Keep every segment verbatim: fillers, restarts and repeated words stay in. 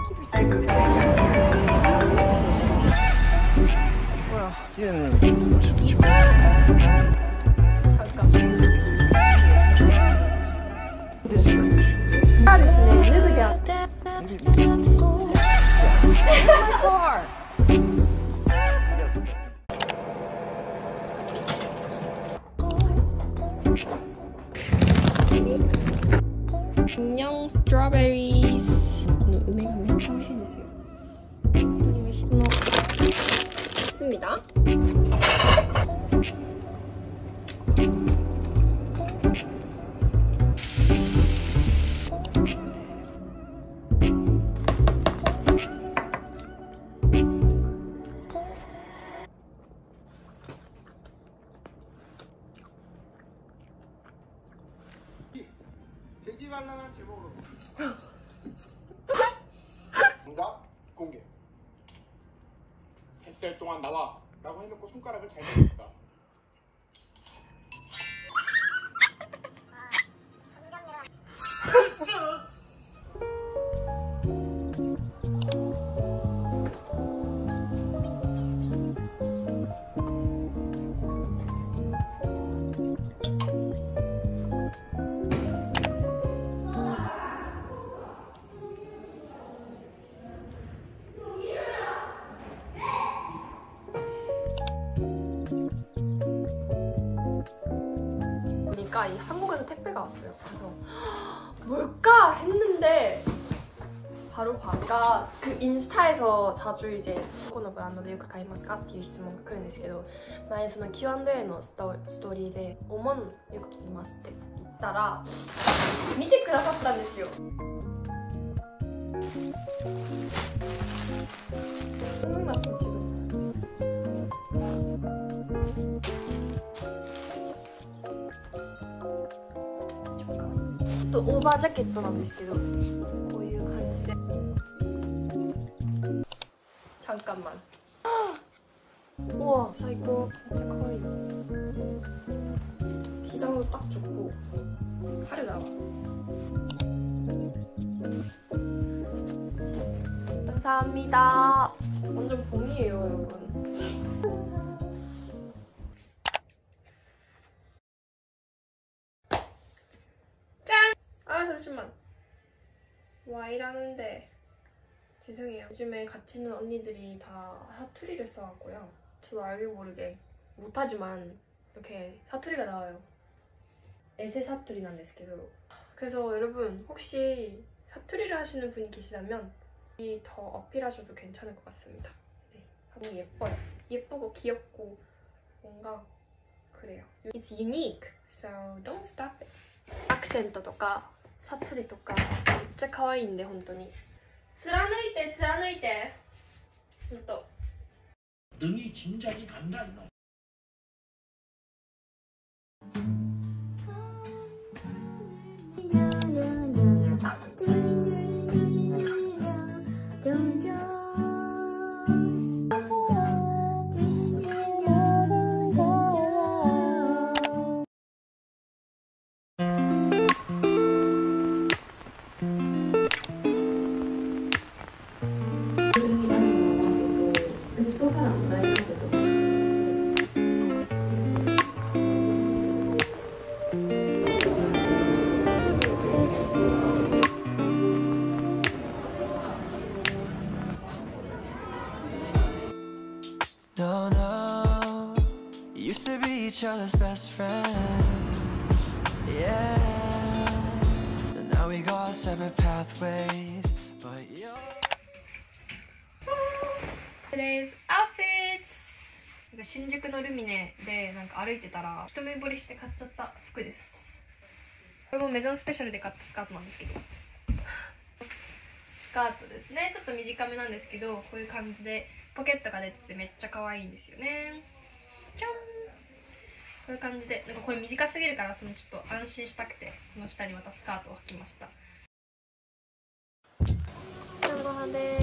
Thank you for sticking with me. Well, you didn't really choose much. This is rubbish. あですね、脱ぐであって。안녕 스트로베리스. この梅がめっちゃ美味しいんですよ。本当に美味しいの。있습니다. 재기발랄한 제목으로 정답 공개. 셋셀 동안 나와 라고 해놓고 손가락을 잘 내밀었다. 이 한국에서 택배가 왔어요. 그래서 뭘까 했는데 바로 아까 그 인스타에서 자주 이제 このブランドでよく買いますかっていう質問が来るんですけど、前その キューアンドエー のストーリーでおもんよく聞きますって言ったら見てくださったんですよ。思います自分。オーバージャケットなんですけど、こういう感じで잠깐만。うわ最高。めっちゃ可愛い。기장도 딱 좋고 하르다. 감사합니다. 완전 봄이에요 여러분. 아 잠시만. Y라는데 죄송해요. 요즘에 같이 있는 언니들이 다 사투리를 써갖고요. 저도 알게 모르게 못하지만 이렇게 사투리가 나와요. 에세 사투리なんですけど. 그래서 여러분 혹시 사투리를 하시는 분이 계시다면 이 더 어필하셔도 괜찮을 것 같습니다. 네, 너무 예뻐요. 예쁘고 귀엽고 뭔가 그래요. It's unique, so don't stop it. 악센트 とかサトリとかめっちゃ可愛いんで本当に貫いて貫いて本当 능이 진작이 간다 이놈. No, no, used to be each other's best friends. Yeah, and now we go our separate pathways. But you're Today's outfits. 新宿のルミネでなんか歩いてたら一目惚れして買っちゃった服です。これもメゾンスペシャルで買ったスカートなんですけど、スカートですね。ちょっと短めなんですけど、こういう感じでポケットが出ててめっちゃ可愛いんですよね。じゃん。こういう感じで、なんかこれ短すぎるからそのちょっと安心したくてこの下にまたスカートを履きました。晩ご飯です。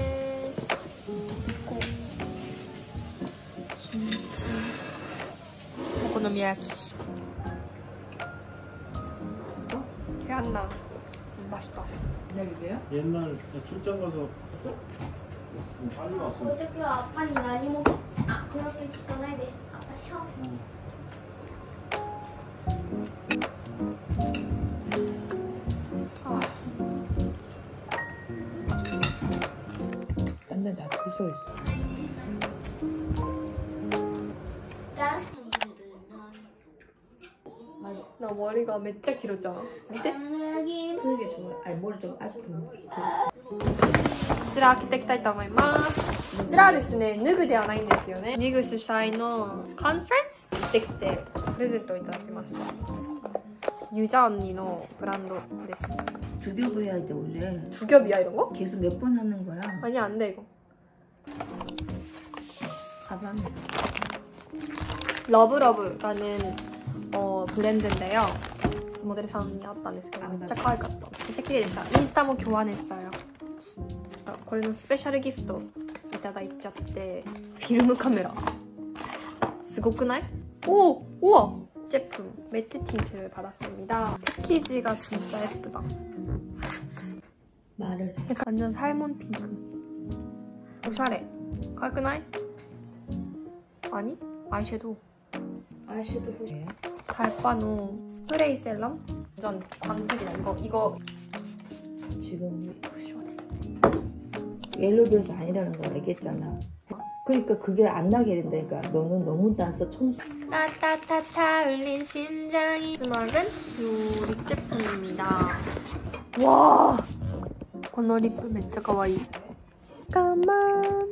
お好み焼き。ケアンナン맛있 した。 옛날 출장 가서 빨리 왔어. この時はパに何もあこの時聞かないであショー 완전 잡힐 수 있어. 나 머리가 진짜 길었잖아. 어때? 그게 좋아. 아니 머리 좀 아직 더. こちら開けていきたいと思います。こちらはですね、ヌグではないんですよね。ニグ主催のカンファレンスできてプレゼントをいただきました。ユジャ언니のブランドです。 두 겹을 해야 돼 원래. 두 겹이야 이런 거? 계속 몇 번 하는 거야. 아니 안 돼 이거. 가방. 러브러브라는 어, 브랜드인데요. 모델さんに あったんですけどめっちゃ可愛かった。めっちゃ綺麗でした。インスタも교환했어요。これのスペシャルギフトいただいちゃって、フィルムカメラすごくない？오! 우와! 제품 매트 틴트를 받았습니다. 패키지가 진짜 예쁘다. 말을. 완전 살몬 핑크. 오샤레. 可愛くない? 아니? 아이섀도우. 아이섀도우 호시. 달바노 스프레이 셀럼? 완전 광택이다. 이거 이거 지금 옐로비에서 아니라는 거 알겠잖아. 그러니까 그게 안 나게 된다니까. 너는 너무 나서 청소. 따따따따 울린 심장이 주먹은 요 립 제품입니다. 와, このリップめっちゃ可愛い. 까만.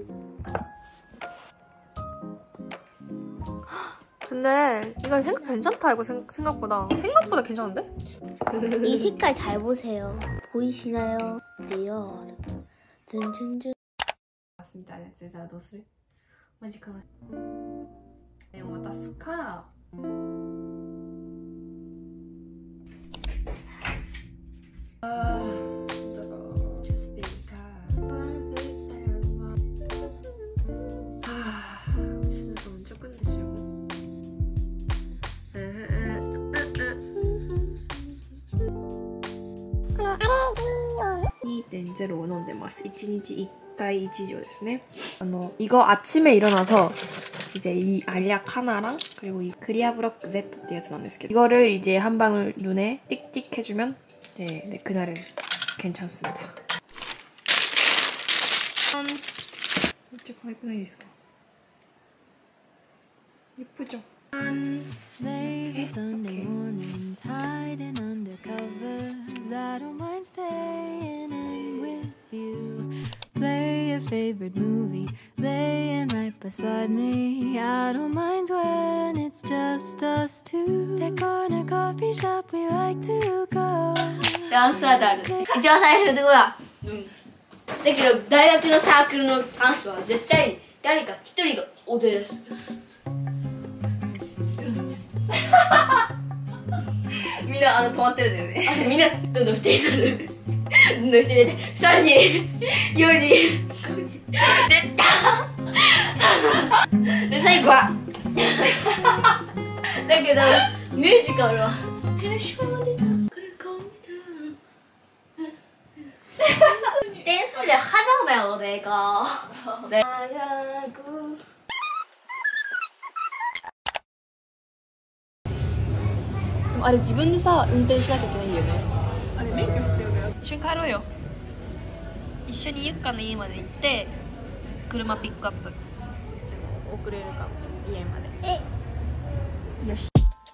근데 이거 생각 괜찮다. 이거 생, 생각보다 생각보다 괜찮은데? 이 색깔 잘 보세요. 보이시나요? 리얼. 든든든. 맞습니다. 네, 제가どうする? 마지막에. 네, 渡すか. 아, 저거 제스피가. 아, 진짜 언제 끝내지? にてんゼロ を飲んでます。いちにちいっかいいち錠ですね. 어, 이거 아침에 일어나서 이제 이 알약 하나랑 그리고 이 크리아 브로크 Zってやつなんですけど 이거를 이제 한 방울 눈에 띡띡 해주면 네, 네 그날은 괜찮습니다. 짠! 진짜 가입나이 있어. 예쁘죠? 짠! Lazy Sunday mornings hiding under covers. I don't mind staying in with you. Play your favorite movie, laying right beside me. I don't mind when it's just us two. That corner coffee shop we like to go. ダンスはダル。一番最初のところは、うん。だけど大学のサークルのダンスは絶対誰か一人が踊り出す。みんなあの止まってるんだよね。みんなどんどんふたりになる。どんどんふたりでさんにんよにんでたで最後はだけどミュージカルは点数で하자다よ내가長くあれ自分でさ運転しなきゃいけないんだよね。あれ免許必要だよ。一緒に帰ろうよ。一緒にゆっかの家まで行って車ピックアップ送れるか家まで。えよし。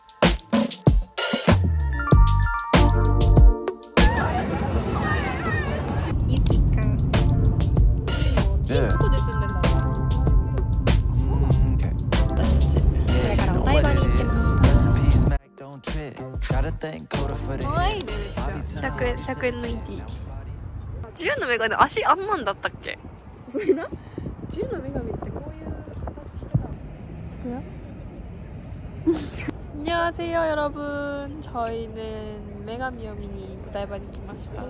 ゆきかどこで住んでんだろう。私たちこれからお台場に行ってます。かわいいね、めっちゃ。ひゃくえん、ひゃくえんのいち。自由の女神、足あんなんだったっけ？それな。自由の女神ってこういう形してたの？안녕하세요 여러분. 저희는 메가미を見にお台場に来ました.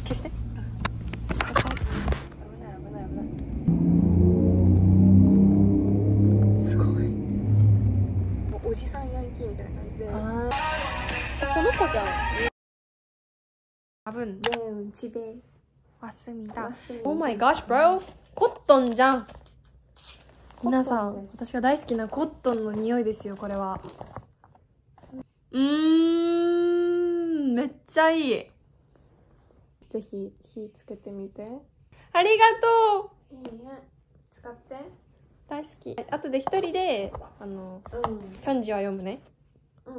消して。危ない危ない危ない。すごい。もうおじさんヤンキーみたいな感じで。ああ。この子じゃん。밥은 네, 집에 왔습니다. Oh my gosh, bro. コットンじゃん。皆さん、私が大好きなコットンの匂いですよ、これは。うーん、めっちゃいい。ぜひ火つけてみて。ありがとう。いいね。使って。大好き。あとで一人であの、うん、편지は読むね。うん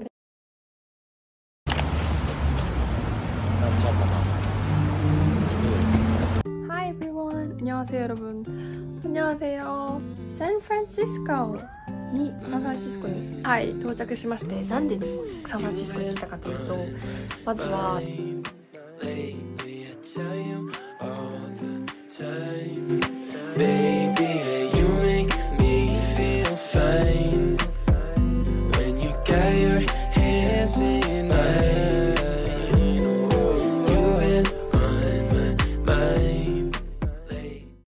。Hi everyone. 안녕하세요 여러분. 안녕하세요. 샌프란시스코にサンフランシスコにはい到着しまして、なんでサンフランシスコに来たかというと、まずは Baby, you make me feel fine when you got your hands in